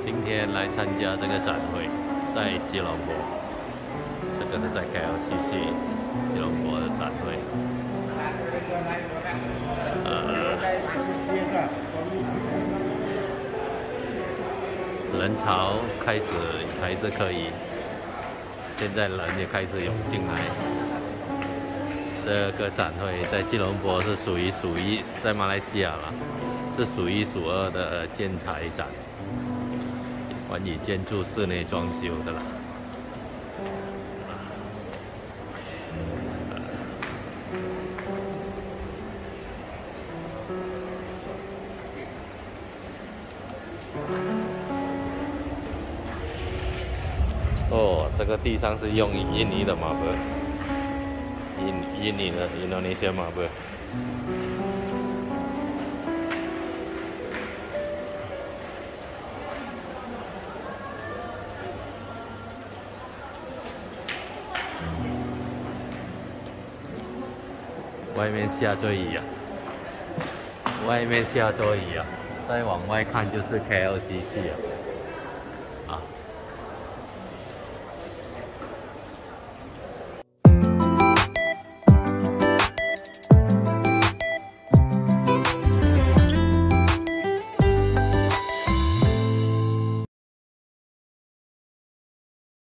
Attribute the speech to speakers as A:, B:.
A: 今天来参加这个展会，在吉隆坡，这个是在 KLCC 吉隆坡的展会。人潮开始还是可以，现在人也开始涌进来。这个展会在吉隆坡是数一，在马来西亚啦，是数一数二的建材展，关于建筑室内装修的啦。哦，这个地上是用印尼的马布，印尼的Indonesia马布。外面下座椅啊，外面下座椅啊，再往外看就是 KLCC 啊。